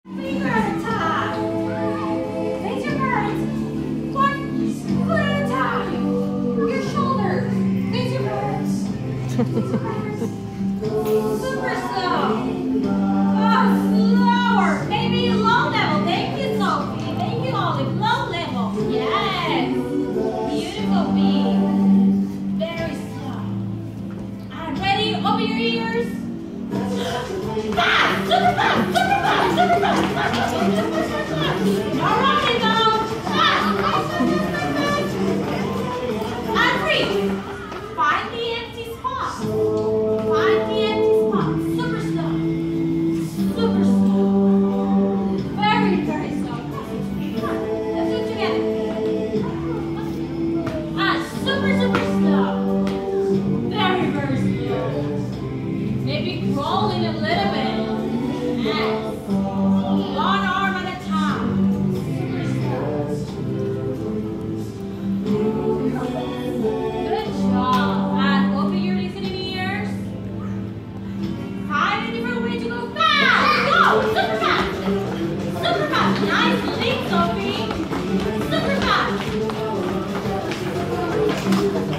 Finger at a time. Face your birds. One foot at a time. Your shoulders. Face your birds. Face your birds. Super slow. Oh, slower. Maybe low level. Thank you, Sophie. Thank you, Olive. Low level. Yes. Beautiful bee. Very slow. Ready? Open your ears. Fast! Super fast! Super fast! Super fast! Fast! All right, now. Fast! And breathe. Find the empty spot. Find the empty spot. Super slow. Super slow. Very, very slow. Come on. Let's do it together. Super, super slow. Very, very slow. Maybe crawling a little bit. Yes. One arm at a time. Super slow. Good job. And open your listening ears. Find a different way to go fast. Go. Super fast. Super fast. Nice leap, Sophie. Super fast.